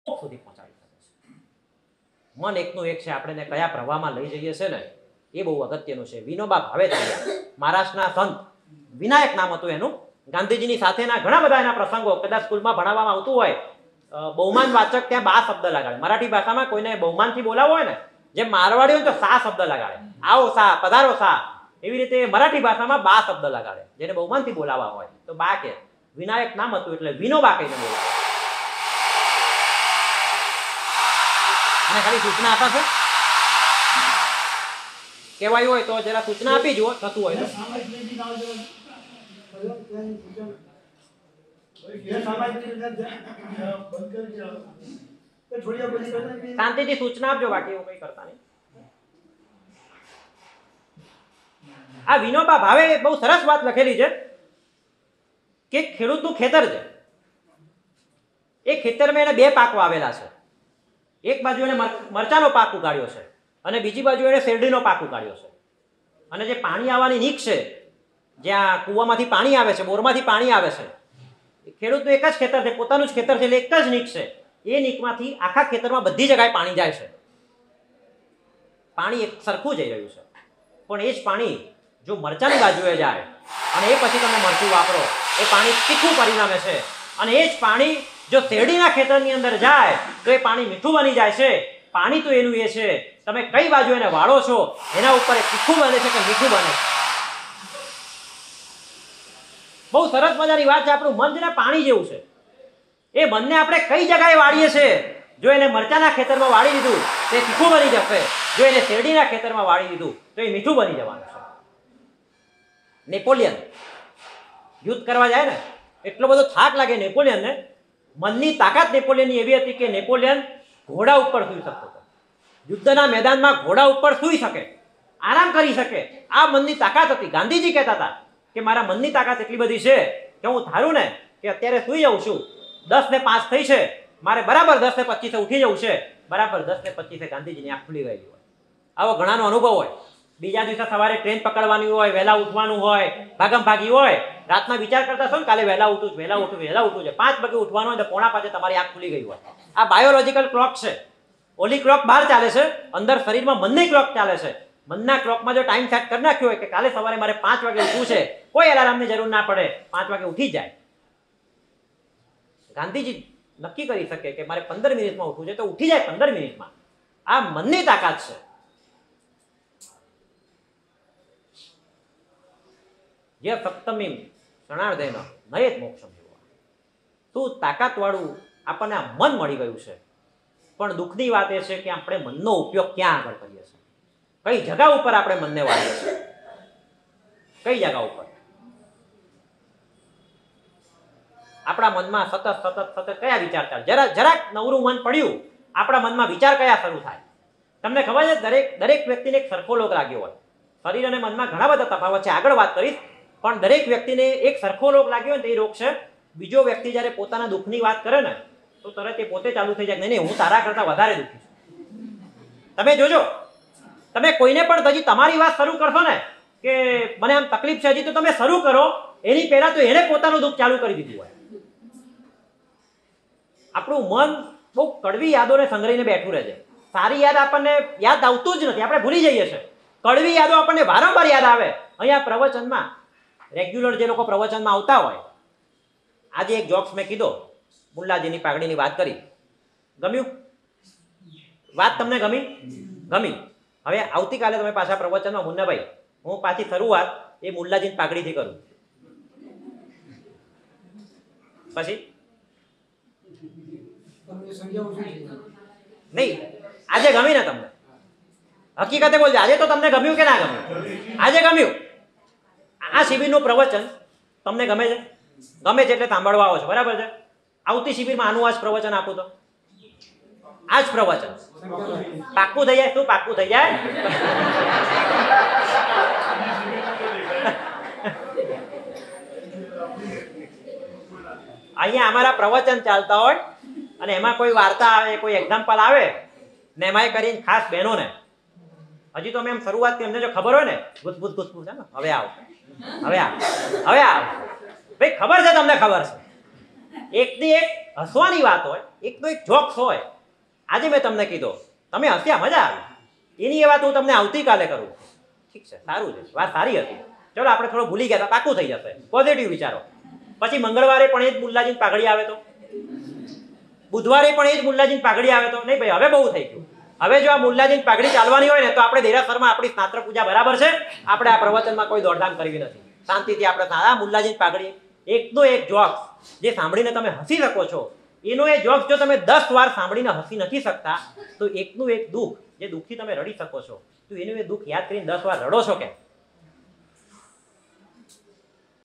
સુધી પહોંચાડી શકે છે. મન એકનું એક છે, આપણે કયા પ્રવાહમાં લઈ જઈએ છે ને એ બહુ અગત્યનું છે. વિનોબા ભાવે મહારાષ્ટ્રના સંત, વિનાયક નામ હતું એનું. ગાંધીજીની સાથેના ઘણા બધા એના પ્રસંગો કદાચ સ્કૂલમાં ભણાવવામાં આવતું હોય. બહુમાન વાચક ત્યાં બા શબ્દ લગાડે. મરાઠી ભાષામાં કોઈને બહુમાનથી બોલાવો હોય ને, જેમ મારવાડી હોય તો સા શબ્દ લગાડે, આવો સા, પધારો સા. એવી રીતે મરાઠી ભાષામાં બા શબ્દ લગાડે, જેને બહુમાનથી બોલાવવા હોય તો બા કે. વિનાયક નામ હતું એટલે વિનોબા કહીને બોલાવે. અને ખાલી સૂચના આપા છે, કહેવાયું હોય તો જરા સૂચના આપી જુઓ, થતું હોય તો. શાંતિથી સૂચના આપજો, બાકી એવું કઈ કરતા નહીં. આ વિનોબા ભાવે બહુ સરસ વાત લખેલી છે કે ખેડૂતનું ખેતર છે, એ ખેતરમાં એને બે પાક વાવેલા છે. એક બાજુ એને મરચાનો પાક ઉગાડ્યો છે અને બીજી બાજુ એને શેરડીનો પાક ઉગાડ્યો છે. અને જે પાણી આવવાની નીક છે, જ્યાં કૂવામાંથી પાણી આવે છે, બોરમાંથી પાણી આવે છે, ખેડૂતનું એક જ ખેતર છે, પોતાનું જ ખેતર છે, એટલે એક જ નીક છે. એ નીકમાંથી આખા ખેતરમાં બધી જગ્યાએ પાણી જાય છે. પાણી એક સરખું જઈ રહ્યું છે. પણ એ જ પાણી જો મરચાની બાજુએ જાય અને એ પછી તમે મરચું વાપરો, એ પાણી તીખું પરિણામે છે. અને એ જ પાણી જો શેરડીના ખેતરની અંદર જાય તો એ પાણી મીઠું બની જાય છે. પાણી તો એનું એ છે, તમે કઈ બાજુ એને વાળો છો એના ઉપર એ તીખું બને છે કે મીઠું બને છે. બહુ સરસ મજાની વાત છે. આપણું મન છે પાણી જેવું છે. એ મનને આપણે કઈ જગ્યાએ વાળીએ છીએ. જો એને મરચાના ખેતરમાં વાળી દીધું તો એ તીખું બની જશે. જો એને શેરડીના ખેતરમાં વાળી દીધું તો એ મીઠું બની જવાનું છે. નેપોલિયન યુદ્ધ કરવા જાય ને, એટલો બધો થાક લાગે નેપોલિયનને. મનની તાકાત નેપોલિયનની એવી હતી કે નેપોલિયન ઘોડા ઉપર સૂઈ શકતો હતો. યુદ્ધના મેદાનમાં ઘોડા ઉપર સૂઈ શકે, આરામ કરી શકે. આ મનની તાકાત હતી. ગાંધીજી કહેતા હતા કે મારા મનની તાકાત એટલી બધી છે કે હું ધારું ને કે અત્યારે સૂઈ જાઉં છું, 10:05 થઈ છે, મારે બરાબર 10:25 ઉઠી જવું છે, બરાબર 10:25 ગાંધીજીની આંખ ખુલી ગયેલી હોય. આવો ઘણાનો અનુભવ હોય. બીજા દિવસે સવારે ટ્રેન પકડવાની હોય, વહેલા ઉઠવાનું હોય, ભાગમ ભાગી હોય, રાતના વિચાર કરતા છો ને કાલે વહેલા ઉઠું છે, વહેલા ઉઠું છે. 5 વાગે ઉઠવાનું હોય તો 4:45 તમારી આંખ ખુલી ગઈ હોય. આ બાયોલોજીકલ ક્લોક છે. ઓલી ક્લોક બહાર ચાલે છે, અંદર શરીરમાં મનની ક્લોક ચાલે છે. મનના ક્લોકમાં જો ટાઈમ સેટ કરી નાખ્યો હોય કે કાલે સવારે મારે 5 વાગે ઉઠવું છે, કોઈ અલાર્મની જરૂર ના પડે, 5 વાગે ઉઠી જાય. ગાંધીજી નક્કી કરી શકે કે મારે 15 મિનિટમાં ઉઠવું છે તો ઉઠી જાય 15 મિનિટમાં. આ મનની તાકાત છે. જે સપ્તમી શરણાર્થેન નયેત મોક્ષમ જીવવા. તું તાકાતવાળું આપણને આ મન મળી ગયું છે. પણ દુઃખની વાત એ છે કે આપણે મનનો ઉપયોગ ક્યાં આગળ કરીએ છીએ, કઈ જગા ઉપર આપણે મનને વાળીએ છીએ, કઈ જગા ઉપર. આપણા મનમાં સતત કયા વિચાર ચાલે? જરાક નવરું મન પડ્યું, આપણા મનમાં વિચાર કયા શરૂ થાય? તમને ખબર છે દરેક વ્યક્તિને એક સરખો રોગ લાગ્યો હોય. શરીર અને મનમાં ઘણા બધા તફાવત છે, આગળ વાત કરીશ. પણ દરેક વ્યક્તિને એક સરખો રોગ લાગ્યો હોય ને, એ રોગ છે બીજો વ્યક્તિ જ્યારે પોતાના દુઃખની વાત કરે ને તો તરત એ પોતે ચાલુ થઈ જાય, નહીં હું તારા કરતા વધારે દુઃખી છું. તમે જોજો, તમે કોઈને પણ હજી તમારી વાત શરૂ કરશો ને કે મને આમ તકલીફ છે, હજી તો તમે શરૂ કરો એની પહેલા તો એને પોતાનું દુઃખ ચાલુ કરી દીધું હોય. આપણું મન બહુ કડવી યાદોને સંગ્રહીને બેઠું રહે છે. સારી યાદ આપણને યાદ આવતું જ નથી, આપણે ભૂલી જઈએ છીએ. કડવી યાદો આપણને વારંવાર યાદ આવે. અહીંયા પ્રવચનમાં રેગ્યુલર જે લોકો પ્રવચનમાં આવતા હોય, આજે એક જોક્સ મેં કીધો, મુલ્લાજીની પાઘડીની વાત કરી. ગમ્યું? વાત તમને ગમી? હવે આવતીકાલે તમે પાછા પ્રવચનમાં મુન્નાભાઈ, હું પાછી શરૂઆત એ મુલ્લાજીની પાઘડીથી કરું. પછી નહીં, આજે ગમી ને તમને? હકીકતે બોલજો, આજે તો તમને ગમ્યું કે ના ગમ્યું? આજે ગમ્યું. આ શિબિરનું પ્રવચન તમને ગમે છે? ગમે છે એટલે સાંભળવા આવો છો, બરાબર છે? આવતી શિબિરમાં આનું આ જ પ્રવચન આપું તો આ જ પ્રવચન પાક્કું થઈ જાય. શું પાક્કું થઈ જાય? અહીંયા અમારા પ્રવચન ચાલતા હોય અને એમાં કોઈ વાર્તા આવે, કોઈ એક્ઝામ્પલ આવે ને એમાં કરીને ખાસ બહેનોને, હજી તો અમે એમ શરૂઆત કરી, અમને જો ખબર હોય ને ગુસગુસ છે ને, હવે આવ ભાઈ, ખબર છે તમને, ખબર છે એકની એક હસવાની વાત હોય, એકનો એક જોક્સ હોય. આજે મેં તમને કીધો, તમે હસ્યા, મજા આવી. એની એ વાત હું તમને આવતીકાલે કરું. ઠીક છે, સારું છે, વાત સારી હતી. ચલો આપણે થોડું ભૂલી ગયા હતા, પાકું થઈ જશે. પોઝિટિવ વિચારો. પછી મંગળવારે પણ એ જ મુલ્લાજીની પાઘડી આવે તો, બુધવારે પણ એ જ મુલ્લાજીની પાઘડી આવે તો, નહીં ભાઈ હવે બહુ થઈ ગયું. હવે જો આ મુલ્લાજીની પાઘડી ચાલવાની હોય ને તો આપણે દેરાસરમાં આપણી સ્નાત્ર પૂજા બરાબર છે. આપણે આ પ્રવચનમાં કોઈ દોડધામ કરવી નથી. શાંતિથી આપણે આ મુલ્લાજીની પાઘડી એકનો એક જોક્સ જે સાંભળીને તમે હસી શકો છો, એનો એ જોક્સ જો તમે 10 વાર સાંભળીને હસી નથી શકતા તો એકનું એક દુઃખ, જે દુઃખથી તમે રડી શકો છો, તો એનું એ દુઃખ યાદ કરીને 10 વાર રડો છો કે